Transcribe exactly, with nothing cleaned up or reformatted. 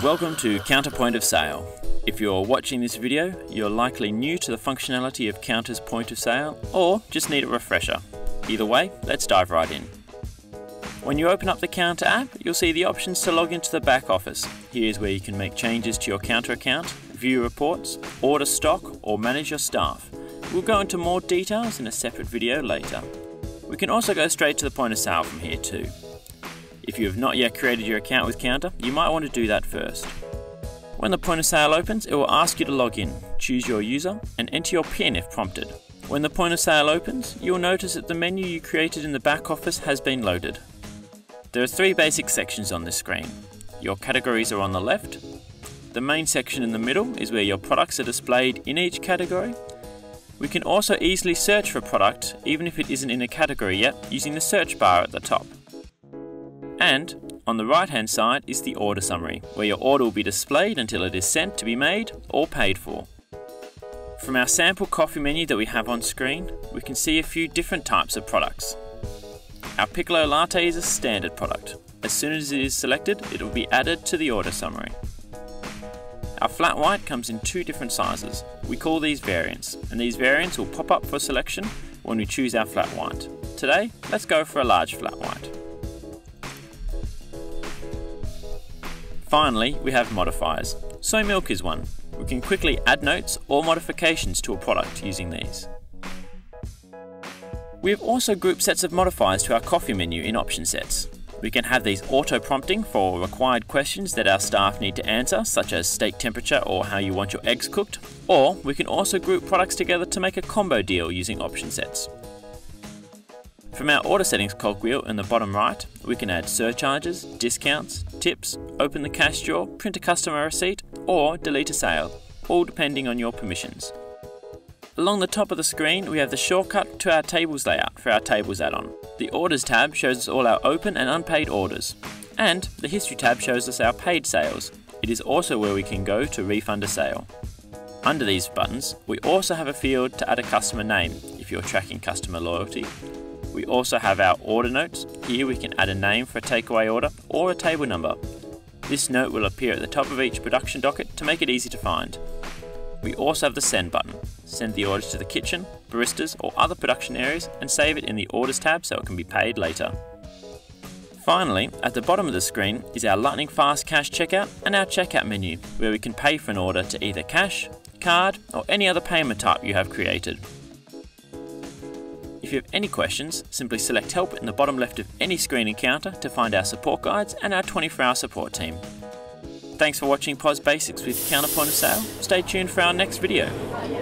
Welcome to Kounta Point of Sale. If you're watching this video, you're likely new to the functionality of Kounta's point of sale or just need a refresher. Either way, let's dive right in. When you open up the Kounta app, you'll see the options to log into the back office. Here's where you can make changes to your Kounta account, view reports, order stock or manage your staff. We'll go into more details in a separate video later. We can also go straight to the point of sale from here too. If you have not yet created your account with Kounta, you might want to do that first. When the point of sale opens, it will ask you to log in, choose your user, and enter your PIN if prompted. When the point of sale opens, you will notice that the menu you created in the back office has been loaded. There are three basic sections on this screen. Your categories are on the left. The main section in the middle is where your products are displayed in each category. We can also easily search for a product, even if it isn't in a category yet, using the search bar at the top. And on the right hand side is the order summary, where your order will be displayed until it is sent to be made or paid for. From our sample coffee menu that we have on screen, we can see a few different types of products. Our Piccolo Latte is a standard product. As soon as it is selected, it will be added to the order summary. Our flat white comes in two different sizes. We call these variants, and these variants will pop up for selection when we choose our flat white. Today, let's go for a large flat white. Finally, we have modifiers. Soy milk is one. We can quickly add notes or modifications to a product using these. We have also grouped sets of modifiers to our coffee menu in option sets. We can have these auto-prompting for required questions that our staff need to answer, such as steak temperature or how you want your eggs cooked, or we can also group products together to make a combo deal using option sets. From our order settings cogwheel in the bottom right, we can add surcharges, discounts, tips, open the cash drawer, print a customer receipt, or delete a sale, all depending on your permissions. Along the top of the screen, we have the shortcut to our tables layout for our tables add-on. The orders tab shows us all our open and unpaid orders, and the history tab shows us our paid sales. It is also where we can go to refund a sale. Under these buttons, we also have a field to add a customer name if you're tracking customer loyalty. We also have our order notes. Here we can add a name for a takeaway order or a table number. This note will appear at the top of each production docket to make it easy to find. We also have the send button. Send the orders to the kitchen, baristas or other production areas and save it in the orders tab so it can be paid later. Finally, at the bottom of the screen is our lightning fast cash checkout and our checkout menu, where we can pay for an order to either cash, card or any other payment type you have created. If you have any questions, simply select help in the bottom left of any screen in Kounta to find our support guides and our twenty-four hour support team. Thanks for watching P O S Basics with Kounta Point of Sale. Stay tuned for our next video.